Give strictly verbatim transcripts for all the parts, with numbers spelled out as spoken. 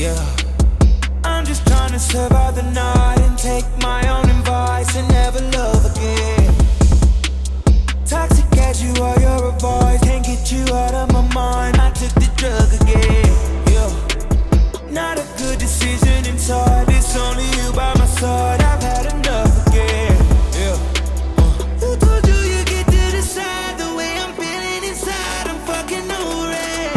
Yeah, I'm just trying to survive the night and take my own advice and never love again. Toxic as you are, you're a voice, can't get you out of my mind. I took the drug again. Yeah, not a good decision inside. It's only you by my side. I've had enough again. Yeah. Uh. Who told you you get to decide the way I'm feeling inside? I'm fucking over it.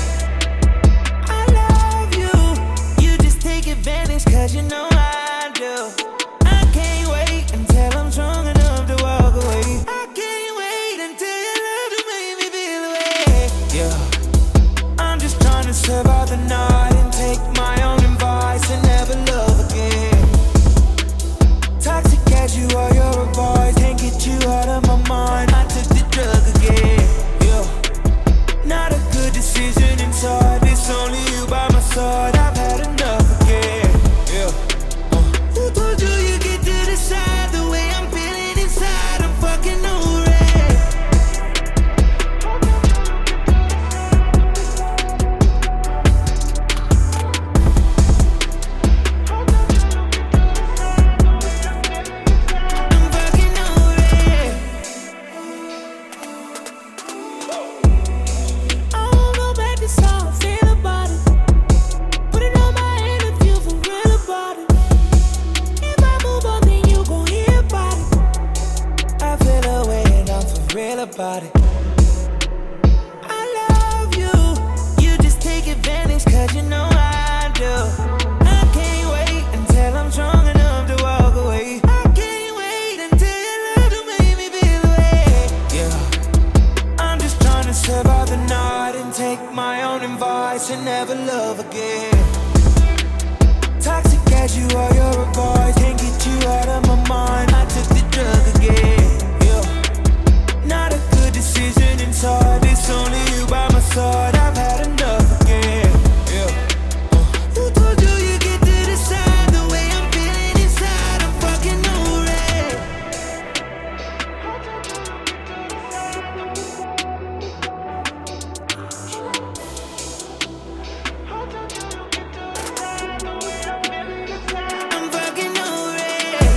I love you. You just take advantage 'cause you know I do. I can't wait until I'm strong enough to walk away. I can't wait until your love to make me feel away. Yeah, I'm just trying to survive the night and take my own advice and never love again. Toxic as you are, you're a voice, can't get you out of my mind. I took the drug again. Yeah, not a good decision inside. It's only you by my side. I've had enough again. Yeah. Uh. Who told you you get to decide the way I'm feeling inside? I'm fucking over it. I'm fucking over it. I won't go back to how I feel about it. Put it on my head if you for real about it. If I move on, then you gon' hear about it. I feel away and I'm for real about it. I love you. You just take advantage 'cause you know I do. I can't wait until I'm strong enough to walk away. I can't wait until your love to make me feel away. Yeah, I'm just trying to survive the night and take my own advice and never love again. Toxic as you are, you're a voice, can't get you out of my mind. I took the drug again. Yeah, not a good decision inside. It's only you by my side. I've had enough again. Yeah. Uh. Who told you you get to decide the way I'm feeling inside? I'm fucking over it. I'm fucking over it.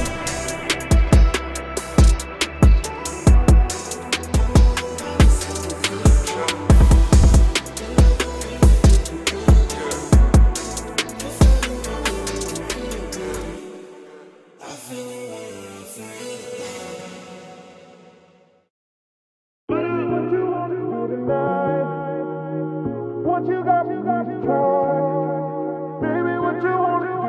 What you got me got to try. Baby, what you wanna do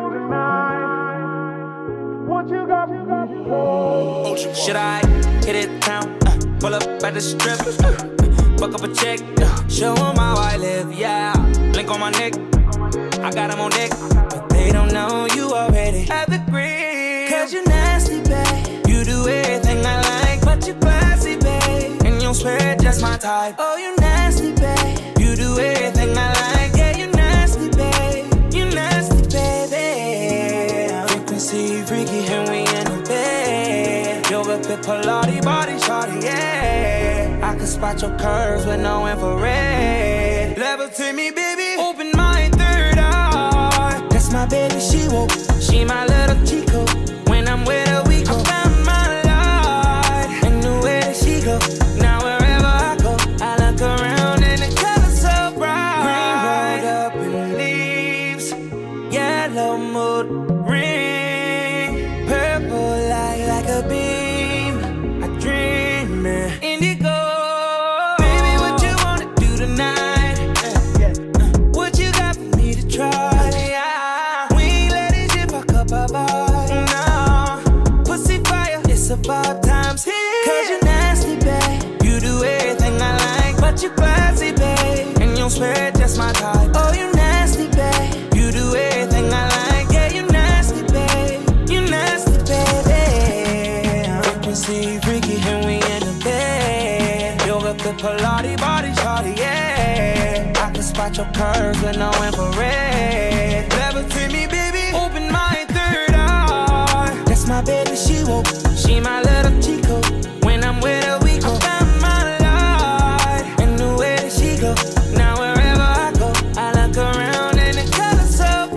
tonight? What you got me got to try. Should I hit it town? Uh, pull up at the strip, uh, fuck up a check, uh, show 'em how I live, yeah. Blink on my neck, I got 'em on deck, but they don't know you already have the green. 'Cause you nasty, babe. You do everything I like, but you classy, babe. And you swear just my type. Oh, you nasty, babe. You do everything I like, yeah, you nasty, babe. You nasty, baby. Frequency freaky and we in the bed. Yoga fit Pilates body shawty, yeah. I can spot your curves with no infrared. Level to me, baby. Open my third eye. That's my baby, she woke. She my little Chico. When I'm with her, we go. I found my light and knew where did she go. Now wherever I go, I look around and the color's so bright. Green rolled up in leaves, yellow mood ring, purple light like a beam. I dream it. Indigo. Baby, what you wanna do tonight? What you got for me to try? Yeah. We ain't let this shit fuck up our vibe. No. Pussy fire, it's about times here. 'Cause you nasty, babe. You do everything I like, but you classy, babe. And you swear just my type. Oh, you nasty, babe. You do everything I like, yeah, you nasty, babe. You nasty, baby. Frequency freaky and we in the bed. Yoga fit Pilates body shawty, yeah. I can spot your curves with no infrared. Level to me, baby. Open my third eye. That's my baby, she woke. She my little Chico. When I'm with her, we go. I found my light and knew where did she go. Now wherever I go, I look around and the color's so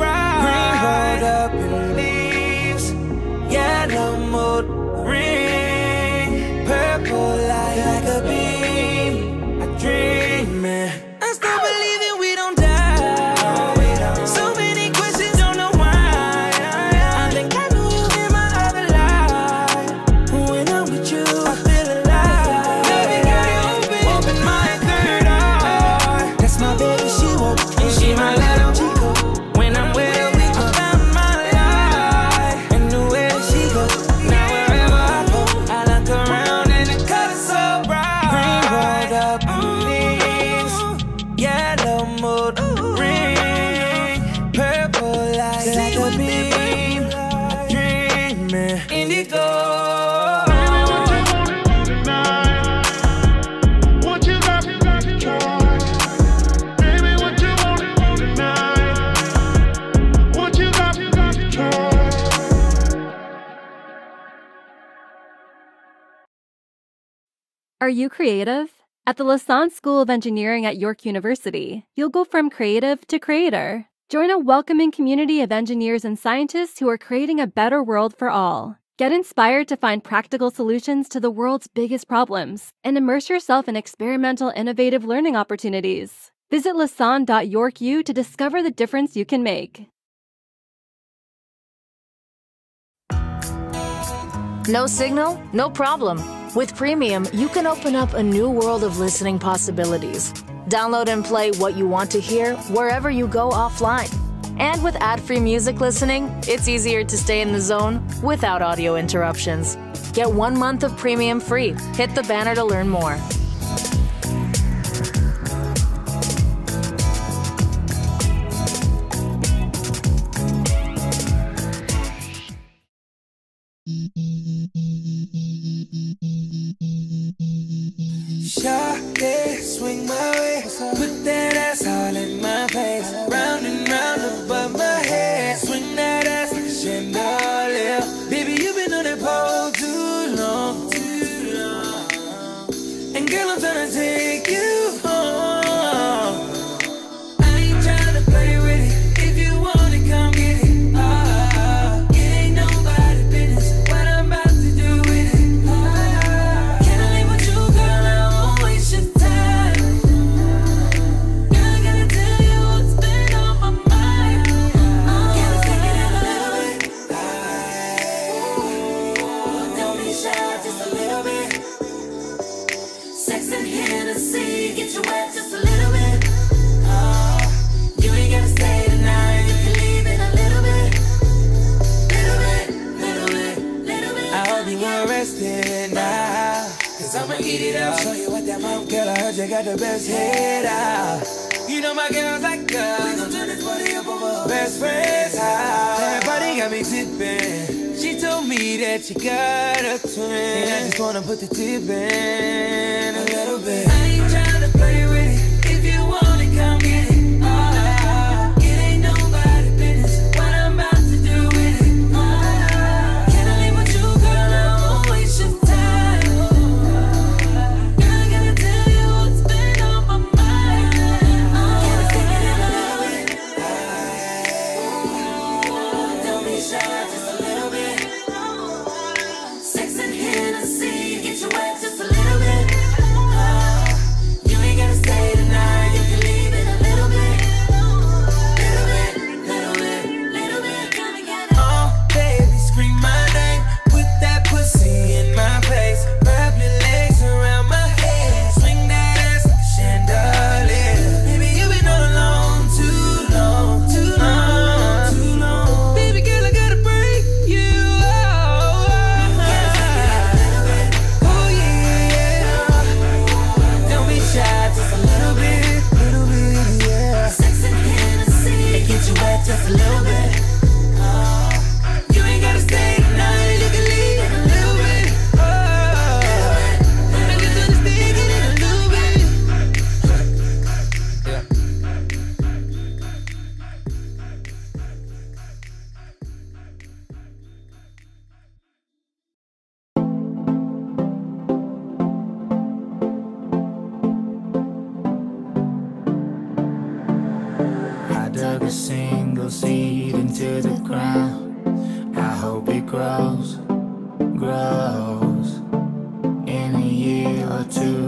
the beam, I dream it. I still believe in we don't die. So many questions, don't know why. I think I knew you in my other life. When I'm with you, I feel alive. Baby girl, you open, open my third eye. That's my baby, she woke, and she my little Chico. When I'm with her, we go down my life. And the way that she go, now wherever I go, I look around and the color's so bright. Green rolled up leaves, yellow mood ring, purple light like a beam. I dream it, indigo. What you got, you got to try. Baby, what you want tonight? What you got, you got to try. Are you creative? At the Lausanne School of Engineering at York University, you'll go from creative to creator. Join a welcoming community of engineers and scientists who are creating a better world for all. Get inspired to find practical solutions to the world's biggest problems and immerse yourself in experimental, innovative learning opportunities. Visit lausanne dot york u to discover the difference you can make. No signal? No problem. With Premium, you can open up a new world of listening possibilities. Download and play what you want to hear wherever you go offline. And with ad-free music listening, it's easier to stay in the zone without audio interruptions. Get one month of Premium free. Hit the banner to learn more. Shawty, swing my way, put that ass all in my face, round and round above my head, swing that ass like a chandelier. Baby, you been on that pole too long, too long. And girl, I'm tryna take you home. I ain't tryna play with it. If you want it, come get it. Ah, it ain't nobody business what I'm about to do with it. Ah, can I leave with you, girl? I won't waste your time. Girl, I gotta tell you what's been on my mind. Oh, can I take it in a little bit? Ah, don't be shy, just a little bit. Sex and Hennessy, get you wet just a little bit. Oh, you ain't gotta stay tonight, you can leave in a little bit. Little bit, little bit, little bit. I hope you arrested now, cause I'ma eat it up. Show you what that mouth, girl, I heard you got the best head out. You know my girls like us, we gon' turn this party up over best friends house. Everybody got me tipping. She told me that you got a twin, and I just wanna put the tip in a little bit. I ain't tryna play with it. If you want it, come get it. Ah, it ain't nobody business what I'm about to do with it. Ah, can I leave with you, girl? I won't waste your time. Girl, I gotta tell you what's been on my mind. Oh, can I take it in a little bit? Ah, don't be shy, just a little bit. Sex and Hennessy, get you wet just a little bit. Ah, you ain't gotta stay tonight, you can leave in a little bit. Little bit, little bit, little bit, come and get it. Oh, baby, scream my name, put that pussy in my face, wrap your legs around my head, swing that ass like a chandelier. Baby, you been all alone too long, too long, too long. Baby girl, I gotta break you out. Oh yeah, don't be shy, just a little bit, little bit, yeah. Sex and Hennessy, get you wet just a little bit. Oh, you ain't gotta stay tonight, you can leave in a little bit. Oh, I just understand, get in a little bit. Yeah. I dug a single seed into the ground. I hope it grows, grows. In a year or two,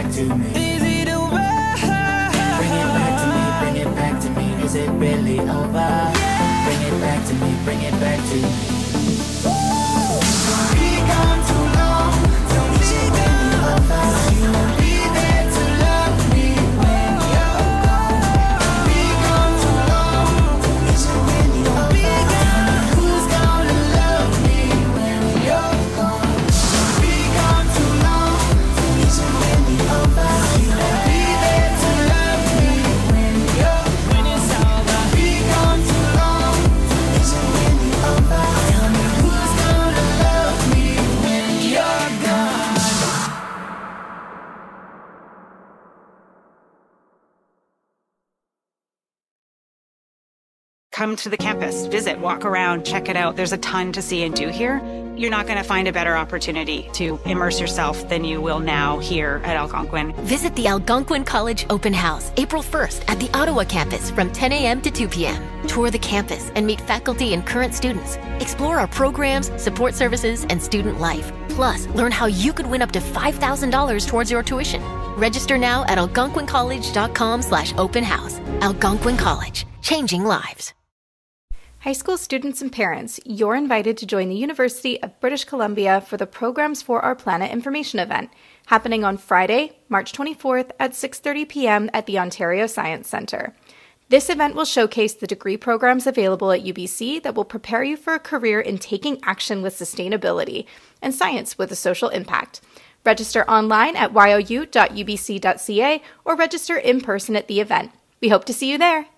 back to me. Easy to ride. Bring it back to me, bring it back to me. Is it really over? Bring it back to me, bring it back to me. Be gone too long, don't be gone. You won't be there to love me when you're gone. Be gone too long, is it really over? Who's gonna love me when you're gone? Be gone too long, is it really over? You won't be there to love me when you're When it's over. Be gone too long, is it really over? Tell me who's gonna love me when you're gone? Come to the campus, visit, walk around, check it out. There's a ton to see and do here. You're not going to find a better opportunity to immerse yourself than you will now here at Algonquin. Visit the Algonquin College Open House April first at the Ottawa campus from ten a m to two p m Tour the campus and meet faculty and current students. Explore our programs, support services, and student life. Plus, learn how you could win up to five thousand dollars towards your tuition. Register now at algonquin college dot com slash open house. Algonquin College, changing lives. High school students and parents, you're invited to join the University of British Columbia for the Programs for Our Planet information event, happening on Friday, March twenty-fourth at six thirty p m at the Ontario Science Centre. This event will showcase the degree programs available at U B C that will prepare you for a career in taking action with sustainability and science with a social impact. Register online at y o u dot u b c dot c a or register in person at the event. We hope to see you there.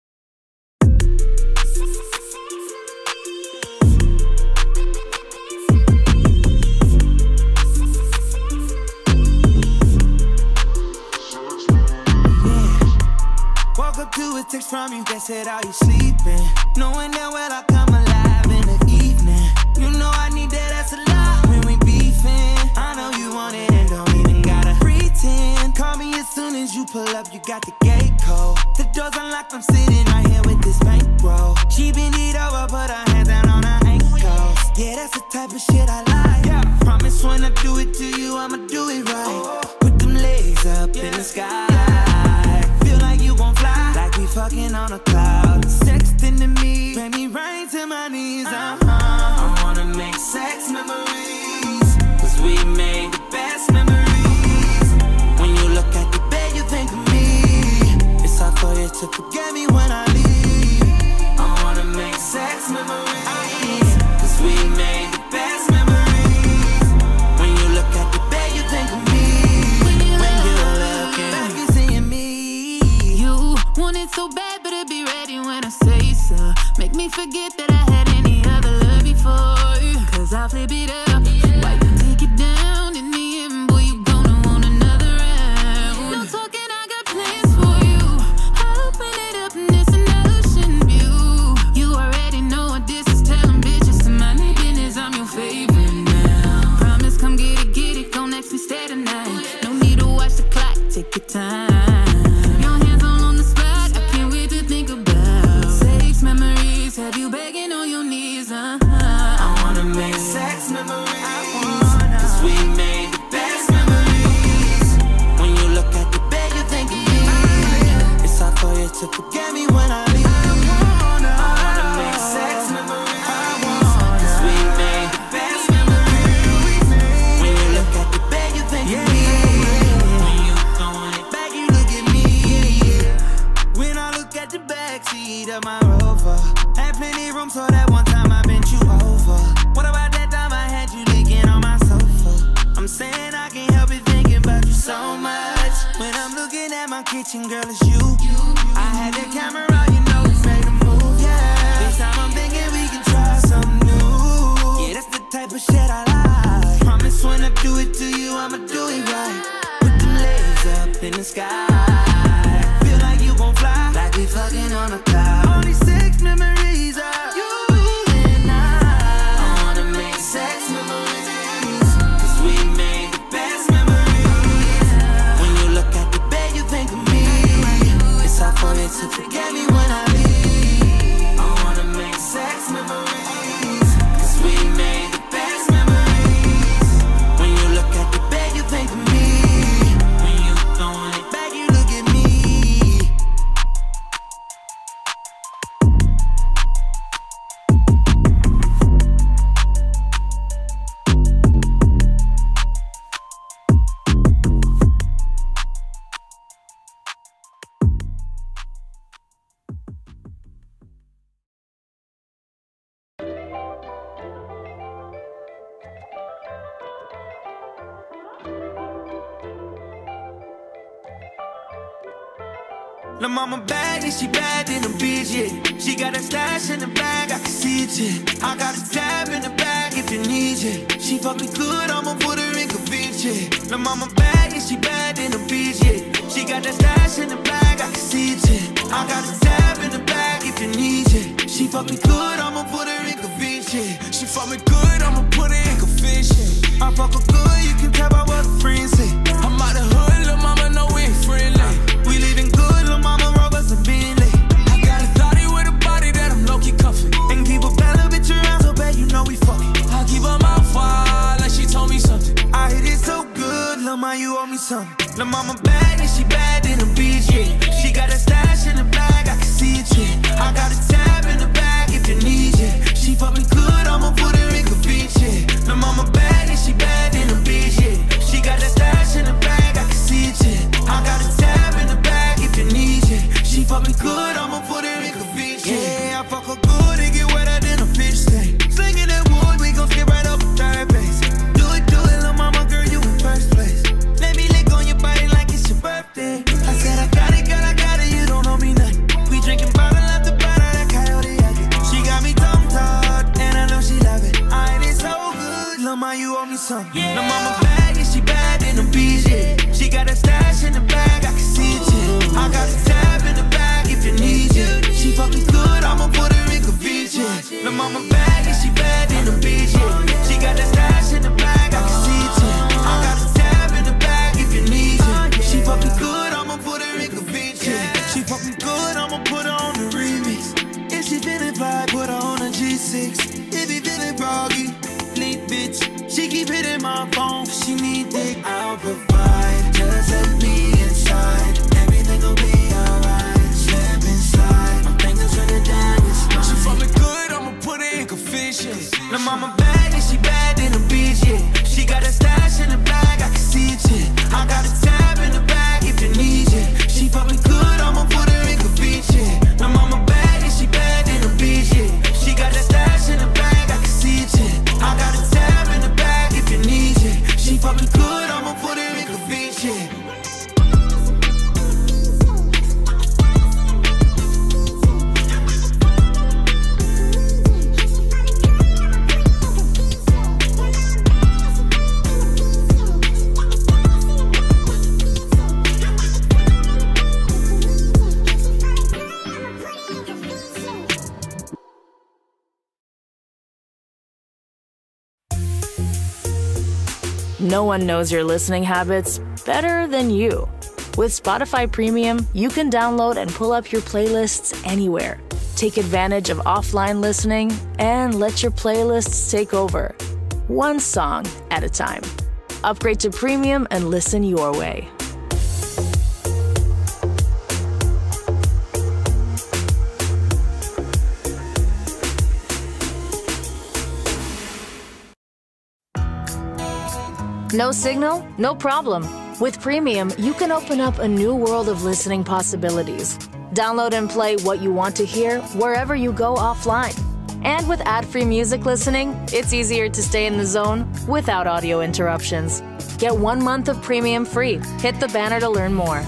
Woke up to a text from you that said, are you sleeping? Knowing that well I come alive in the evening. You know I need that ass a lot when we beefing. I know you want it and don't even gotta pretend. Call me as soon as you pull up, you got the gate code. The door's unlocked, I'm sitting right here with this bankroll. She bend it over, put her hands down on her ankles. Yeah, that's the type of shit I like. Yeah. Promise when I do it to you, I'ma do it right. Put them legs up in the sky. Like we fucking on a cloud. Sexting to me, make me rain to my knees. Uh-huh. I wanna make sex memories, cause we made the best memories. When you look at the bed, you think of me. It's hard for you to forget me when I leave. I wanna make sex memories, cause we made the best memories. When you look at the bed, you think of me. When you're looking back, you seeing me. You want it so bad, better be ready when I say so. Make me forget that I had any other love before, cause I'll flip it up. Why you take it down in the end, boy, you gonna want another round. No talking, I got plans for you. I'll open it up and it's an ocean view. You already know what this is, telling bitches to mind their business, I'm your favorite now. Promise, come get it, get it, go next and stay tonight. No need to watch the clock, take your time. Have you begging on your knees, uh-huh. I wanna make sex memories, cause we made the best memories. When you look at the bed, you think of me. It's hard for you to forget me when I leave. I wanna make sex memories, cause we made the best memories. When you look at the bed, you think of me. When you throwing it back, you look at me. When I look at the backseat of my Rover, plenty room, so that one time I bent you over. What about that time I had you leaking on my sofa? I'm saying I can't help it thinking about you so much. When I'm looking at my kitchen, girl, it's you. I had that camera, you know it's made a move, yeah. This time I'm thinking we can try something new. Yeah, that's the type of shit I like. Promise when I do it to you, I'ma do it right. Put them legs up in the sky. Feel like you gon' fly, like we fucking on a cloud. Only six memories. To forget me when I leave. I wanna make sex memories, cause we made the best memories. When you look at the bed, you think of me. When La mama bad, yeah, she bad in the beach, yeah. She got a stash in the bag, I can see it, yeah. I got a tab in the bag if you need it. She fuck me good, I'ma put her in convince, yeah. La mama bad, yeah, she bad in the beach, yeah. She got that stash in the bag, I can see it, yeah. I got a tab in the bag if you need it. She fuck me good, I'ma put her in convince, yeah. She fuck me good, I'ma put her in convince, yeah. I fuck her good, you can tell by what her friends say. I'm out the hood, lil' mama know we ain't friendly. We living good, lil' mama robbers and Bentley. I got a thotty with a body that I'm low-key cuffing. And people bad a bitch around, so bad you know we fucking. I keep her mouth wide like she told me something. I hit it so good, lil' ma, you owe me something. Lil' mama bad, and she bad in the beach, yeah. She got a stash in the bag, I can see it, yeah. I got a tab in the bag if you need it. She fuck me good, I'ma put her in convince, yeah. Lil' mama bad, and she bad in the beach, yeah. She got that stash in the bag, I can see it, yeah. I got a tab in the bag if you need it. She fuck me good, I'ma put her in convince, yeah. Yeah, I fuck her good, it get wetter than a fish tank. Slinging that wood, we gon' skip right up a third base. Do it, do it, lil' mama, girl, you in first place. Let me lick on your body like it's your birthday. I said I got it, girl, I got it, you don't know me nothing. We drinking bottle after bottle, that coyote yakking. She got me tongue-tied, and I know she love it. I ain't it so good, lil' ma, you owe me something. Lil' mama bad, yeah, she bad in the beach, yeah. She got a stash in the bag, I can see it, yeah. I got a tab in the bag if you need it. She fuck me good, I'ma put her in convince, yeah. Lil' mama bad, yeah, she bad in the beach, yeah. She got that stash in the bag, I can see it, yeah. I got a tab in the bag if you need it. She fuck me good, I'ma put her in convince, yeah. She fuck me good, I'ma put her on the remix. If she feelin' fly, put her on a G six. If he feelin' groggy, leak bitch. She keep hitting my phone, she need dick. I'll provide, just let me inside. Everything will be alright. Step inside, my fingers running down your spine. She fuck me good, I'ma put her in convince, yeah. Lil' mama bad, and she bad in the beach, yeah. She got a stash in the bag, I can see it, yeah. I got a tab in the bag if you need it. She fuck me good, I'ma put her in convince, yeah. Lil' mama bad, and she bad in the beach, yeah. She got that stash in the bag, I can see it, yeah. I got a tab in the bag if you need it. She fuck me good, I'ma put her in convince, yeah. No one knows your listening habits better than you. With Spotify Premium, you can download and pull up your playlists anywhere. Take advantage of offline listening and let your playlists take over, one song at a time. Upgrade to Premium and listen your way. No signal? No problem. With Premium, you can open up a new world of listening possibilities. Download and play what you want to hear wherever you go offline. And with ad-free music listening, it's easier to stay in the zone without audio interruptions. Get one month of Premium free. Hit the banner to learn more.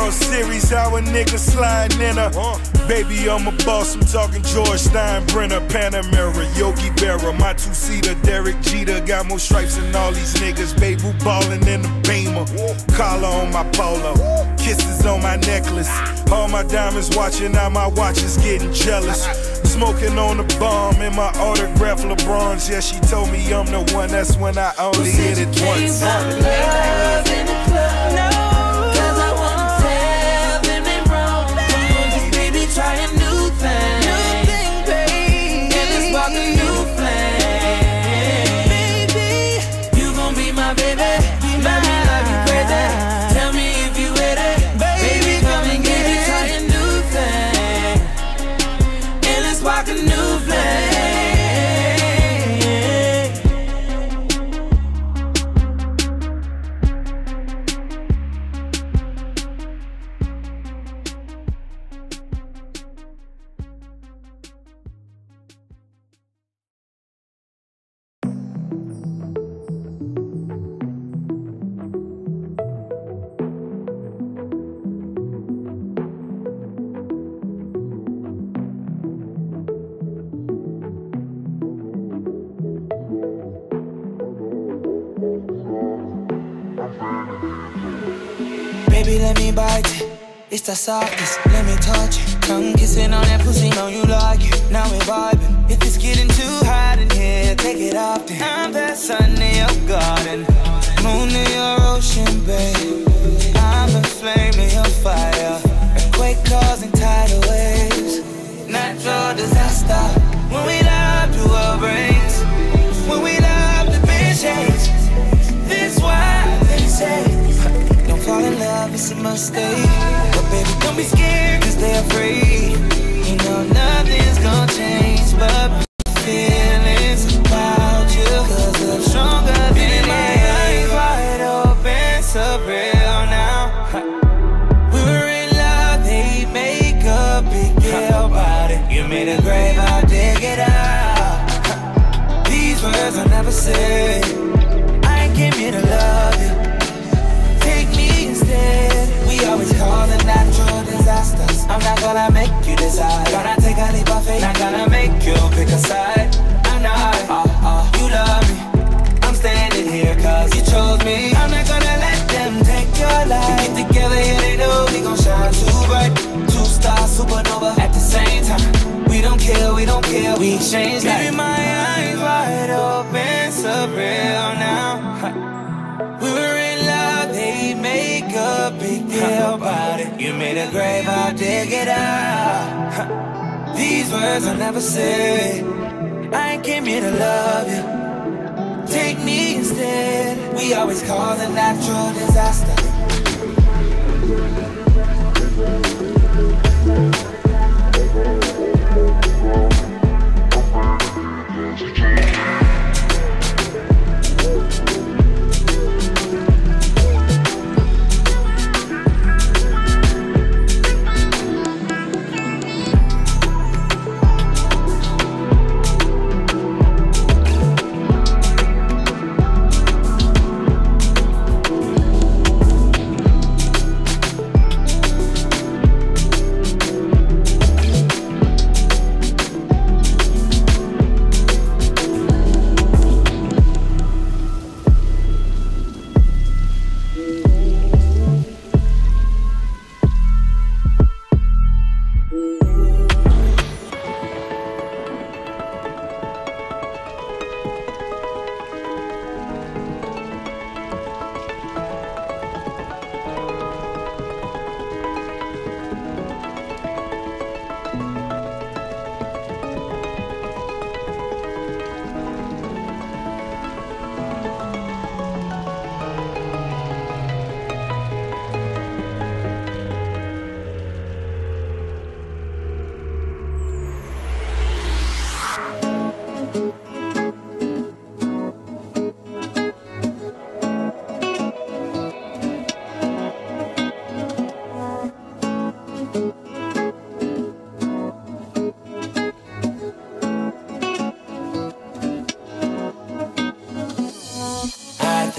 World Series, how a nigga sliding in her. Baby, I'm a boss, I'm talking George Steinbrenner, Panamera, Yogi Berra, my two-seater, Derek Jeter. Got more stripes than all these niggas. Baby, ballin' in the Beamer. Collar on my polo, kisses on my necklace. All my diamonds watching, now my watch is getting jealous. Smoking on the bomb in my autograph LeBrons. Yeah, she told me I'm the one, that's when I only hit it once. Love in the club. No, cause I wanna tell them they wrong. Come on, just baby, try a new thing. New thing, baby. And let's spark a new flame. Baby, you gon' be my baby. Love me, love you crazy. Tell me if you with it. Baby, come and get it. Try a new thing. And let's spark a new flame. Baby, let me bite it. It's the softest, let me touch it. Come kissing on that pussy, know you like it. Now we're vibing. If it's getting too hot in here, take it off then. I'm that sun in your garden, moon in your ocean, babe. I'm a flame in your fire, earthquake causing tidal waves. Natural disaster. When we love, the world breaks. When we love, the bed shakes. This why they say don't fall in love, it's a mistake. But baby, don't be scared, cause they're afraid. You know nothing's gonna change but my feelings about you. Cause I'm stronger than it. My eyes wide open, surreal now. We were in love, they make a big deal about it. You made a grave, I'll dig it out. These words I never said. I ain't came here to love you. We always call the natural disasters. I'm not gonna make you decide. Gonna take a leap of faith. Not gonna make you pick a side. I'm not, uh, uh, you love me. I'm standing here cause you chose me. I'm not gonna let them take your life. We get together, yeah, they know we gon' shine too bright. Two stars, supernova at the same time. We don't kill, we don't kill, we exchange life. Baby, my eyes wide open, surreal now. We were in love, they make a big deal about it. You made a grave, I'll dig it out. These words I never said. I ain't came here to love you. Take me instead. We always cause a natural disaster.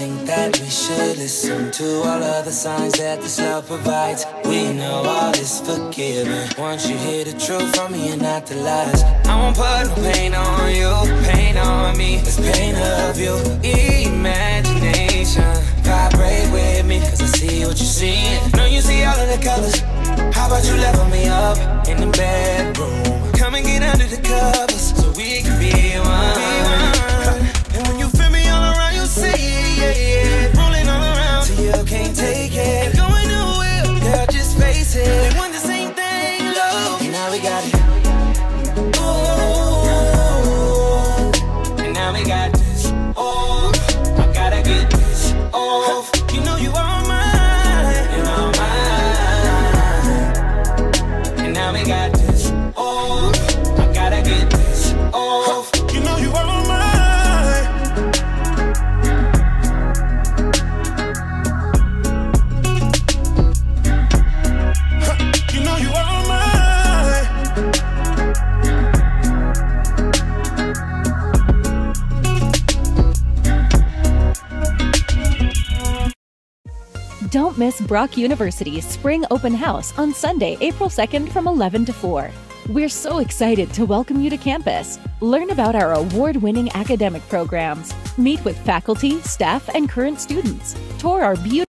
think that we should listen to all of the signs that this love provides. We know all is forgiven once you hear the truth from me and not the lies. I won't put no pain on you, pain on me. It's pain of you, imagination. Vibrate with me, cause I see what you're seeing. Know you see all of the colors. How about you level me up in the bedroom? Come and get under the covers so we can be one. Be one. And when you feel me all around, you see it, yeah, yeah. Rolling all around till you can't take it. Ain't going nowhere, girl, just face it. We want the same thing, love. And now we got it. Ooh. And now we got this. Oh, I gotta get this off. You know you are mine, and I'm mine. And now we got this. Oh, I gotta get this off. You know you are mine. You know you are mine. Don't miss Brock University's Spring Open House on Sunday, April second from eleven to four. We're so excited to welcome you to campus. Learn about our award-winning academic programs, meet with faculty, staff, and current students, tour our beautiful